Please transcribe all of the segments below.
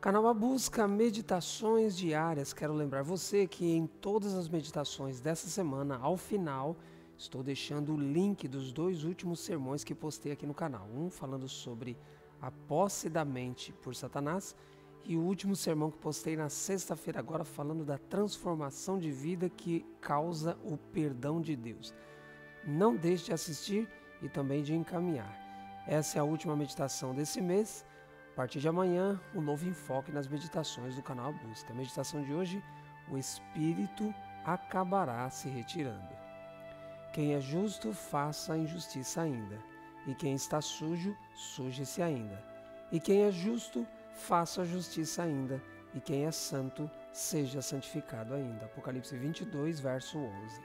Canal Busca Meditações Diárias. Quero lembrar você que em todas as meditações dessa semana, ao final, estou deixando o link dos 2 últimos sermões que postei aqui no canal. Um falando sobre a posse da mente por Satanás e o último sermão que postei na sexta-feira agora falando da transformação de vida que causa o perdão de Deus. Não deixe de assistir e também de encaminhar. Essa é a última meditação desse mês. A partir de amanhã, um novo enfoque nas meditações do canal Busca. A meditação de hoje, o Espírito acabará se retirando. Quem é justo, faça a injustiça ainda. E quem está sujo, suje-se ainda. E quem é justo, faça a justiça ainda. E quem é santo, seja santificado ainda. Apocalipse 22, verso 11.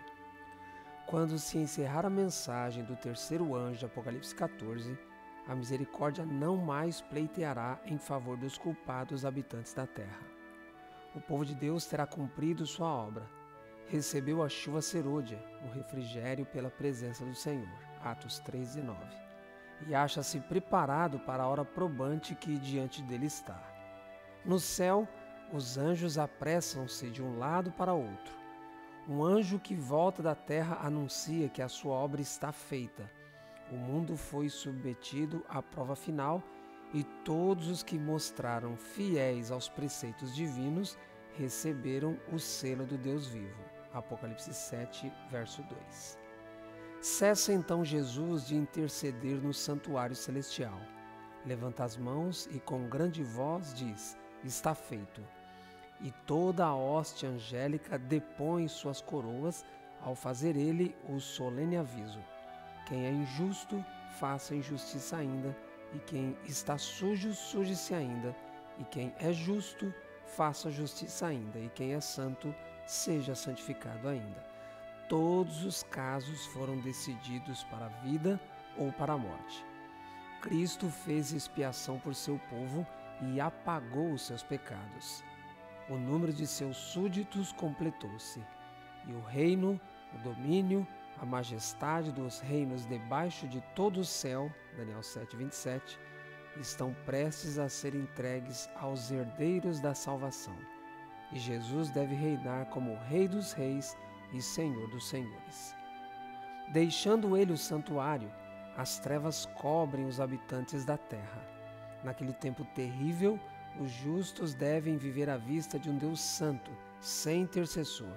Quando se encerrar a mensagem do terceiro anjo de Apocalipse 14, a misericórdia não mais pleiteará em favor dos culpados habitantes da terra. O povo de Deus terá cumprido sua obra. Recebeu a chuva serôdia, o refrigério pela presença do Senhor. Atos 3:9. E acha-se preparado para a hora probante que diante dele está. No céu, os anjos apressam-se de um lado para outro. Um anjo que volta da terra anuncia que a sua obra está feita. O mundo foi submetido à prova final e todos os que mostraram fiéis aos preceitos divinos receberam o selo do Deus vivo. Apocalipse 7, verso 2. Cessa então Jesus de interceder no santuário celestial. Levanta as mãos e com grande voz diz: está feito. E toda a hoste angélica depõe suas coroas ao fazer ele o solene aviso. Quem é injusto, faça injustiça ainda, e quem está sujo, suje-se ainda, e quem é justo, faça justiça ainda, e quem é santo, seja santificado ainda. Todos os casos foram decididos para a vida ou para a morte. Cristo fez expiação por seu povo e apagou os seus pecados. O número de seus súditos completou-se, e o reino, o domínio, a majestade dos reinos debaixo de todo o céu, Daniel 7:27, estão prestes a ser entregues aos herdeiros da salvação. E Jesus deve reinar como Rei dos reis e Senhor dos senhores. Deixando ele o santuário, as trevas cobrem os habitantes da terra. Naquele tempo terrível, os justos devem viver à vista de um Deus santo, sem intercessor.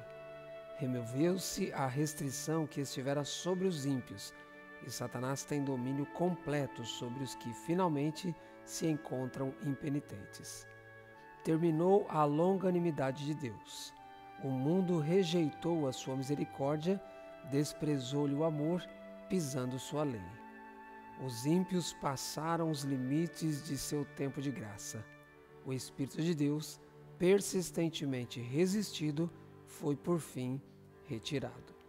Removeu-se a restrição que estivera sobre os ímpios, e Satanás tem domínio completo sobre os que finalmente se encontram impenitentes. Terminou a longanimidade de Deus. O mundo rejeitou a sua misericórdia, desprezou-lhe o amor, pisando sua lei. Os ímpios passaram os limites de seu tempo de graça. O Espírito de Deus, persistentemente resistido, foi por fim retirado.